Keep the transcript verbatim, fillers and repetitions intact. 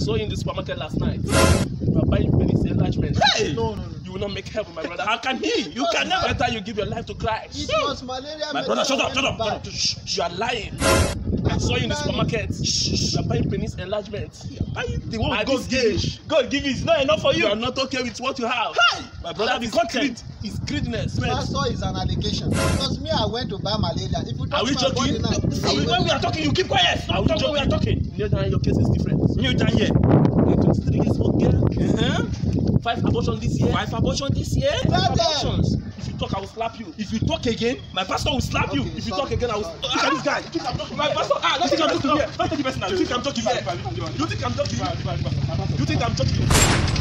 saw you in the supermarket last night. You are buying penis enlargement. Hey! No, no, no. You will not make heaven, my brother. How can he? You can never. Better you give your life to Christ. It was malaria. My brother, shut up, shut up, shut up. Shh, you are lying. I saw you in the supermarket. Shh, you are buying penis enlargement. You are buying the one At God this age, gave. God give you is not enough for you. You are not okay with what you have. Hey! My brother, That be is content. greed. It's greediness. Pastor is an allegation. Because me, I went to buy malaria. If you Are we touch my body joking? now, Are we, when we are talking, you keep quiet. Are we Stop talking when we are talking. New Japan, your case is different. New Japan here. A twenty-three years old girl. Uh-huh. Five abortions this year. Five abortion this year. Five abortions. If you talk, I will slap you. If you talk again, my pastor will slap you. Okay. If you Sorry, talk again, I will. sorry. Look at this guy. You think I'm talking? My pastor, ah, let's You think take I'm him talking? here. Let's take the person now. You think I'm talking here? You think I'm talking? You think I'm talking?